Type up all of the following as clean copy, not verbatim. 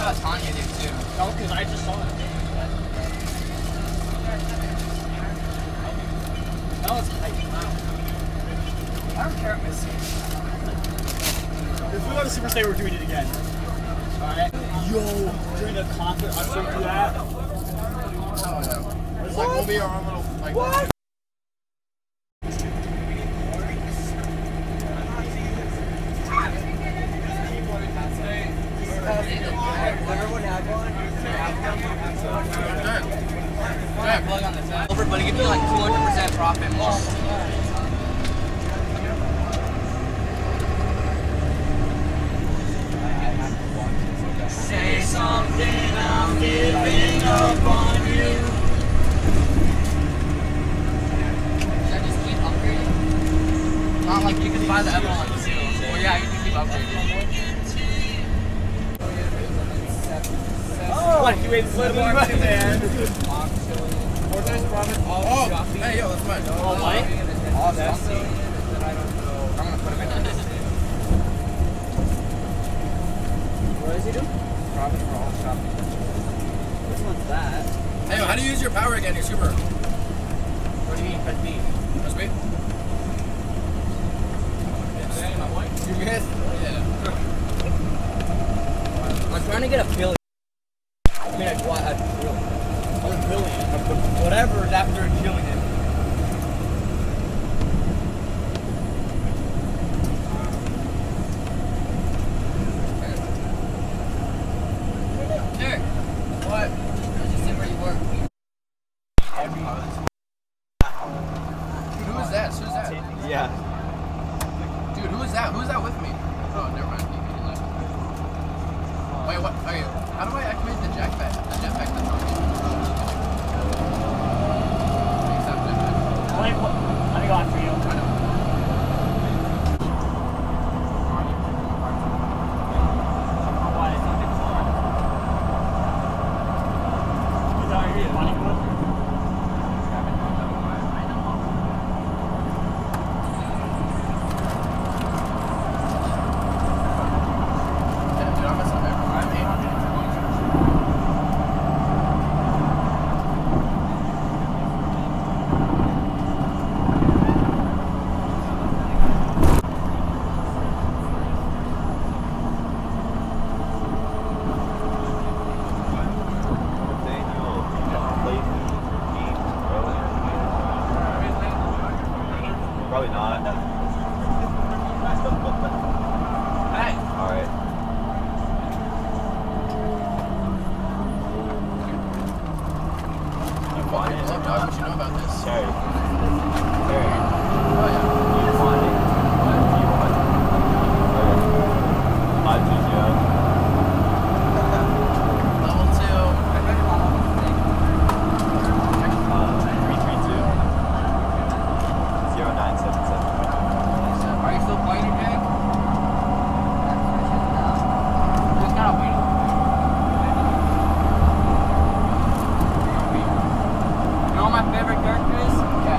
about Tanya did too. No, because I just saw it. That was tight. Wow. I don't care what Mercedes. If we go to Super State, we're doing it again. Alright? Yo, during the concert, I showed you that. It's like we'll be our own little like. What? Over, but it gives you like 200% profit more. Say something, I'm giving up on you. Should I just keep upgrading? Not like you can buy the F1 too. Well, yeah, you can keep upgrading. Oh, like you made a little more man. Oh, hey, yo, that's mine. Oh, Mike? Oh, that's I'm gonna put him in this. What does he do? Profit for all shopping. Which one's that? Hey, how do you use your power again, your super? What do you mean, press B? Press B? You missed? Yeah. I'm trying to get a billion. I mean, a billion. Whatever is after a trillion. Derek. What? Just say where you work. Dude, who is that? Who's that? Yeah. Dude, who is that? Who's that with me? Oh, never mind. He left. Wait, what? Okay, how do I activate the jetpack? The jetpack that's on me. Let me go after you. I know. Why? It's not good for Is that already running with? Probably not. Hey. Alright. I'm fine. What you know about this? Terry. Terry. Oh, yeah. You want it? What? You want it? Okay. I'll choose you up. Level 2. 332 0977. Are you still playing it, Jake? Just gotta wait. You know what my favorite character is?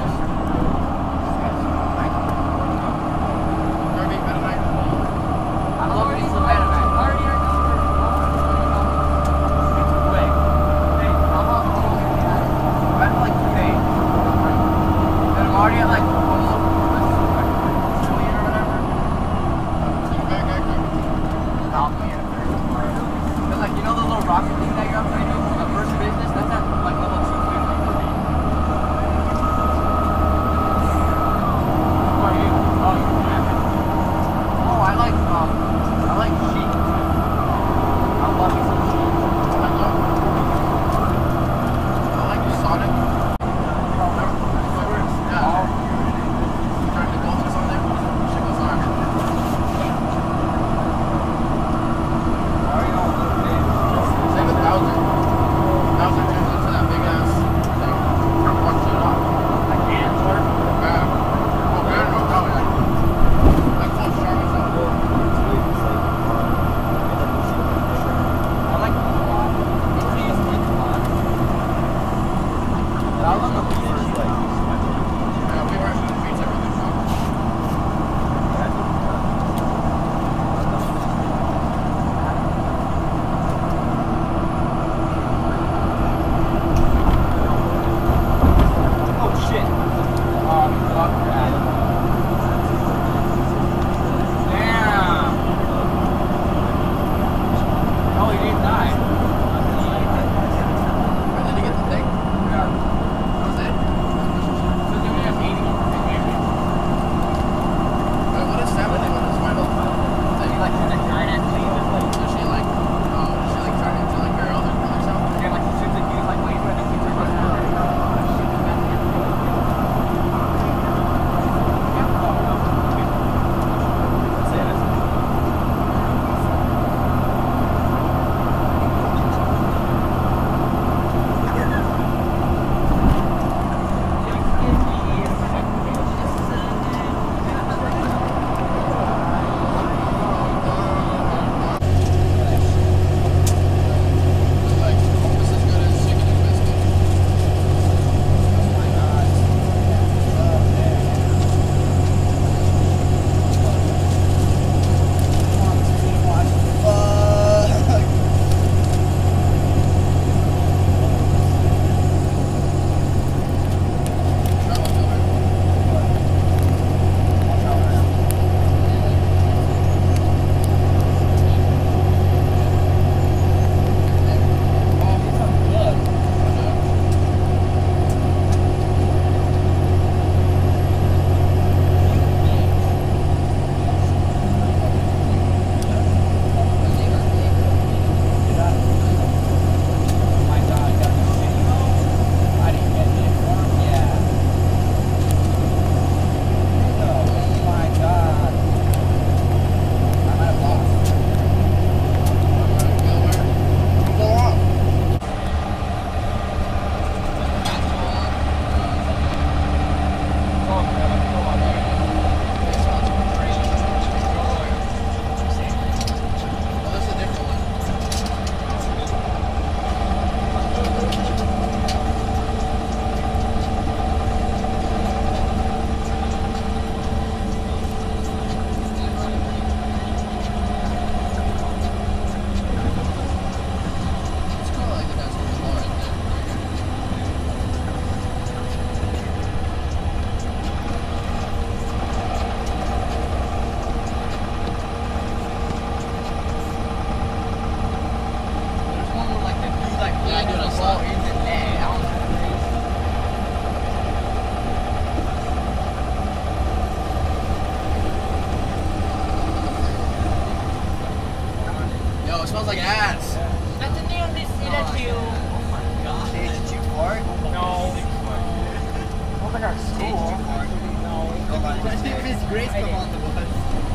it smells like ass. That's the thing on this see that you. Oh my god. Did you fart? No. Oh my god, Did you fart? No. Did Miss Grace come on the bus?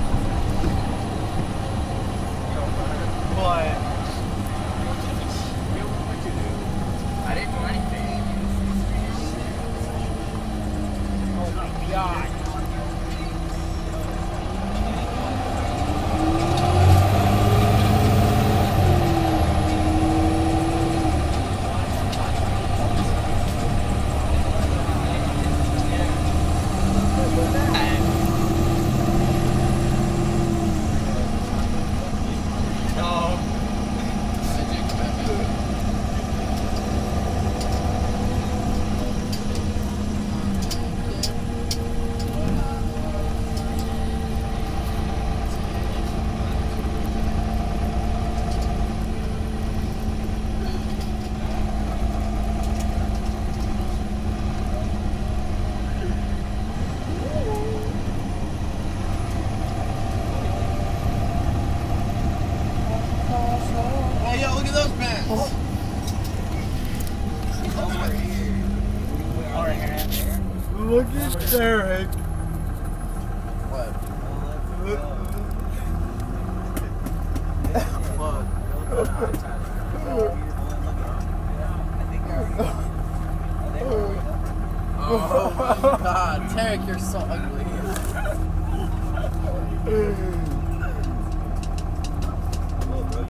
But I didn't do anything. oh my god. Hey, yo, look at those pants. Look at Derek. What? What? Oh my god, Tarek, you're so ugly.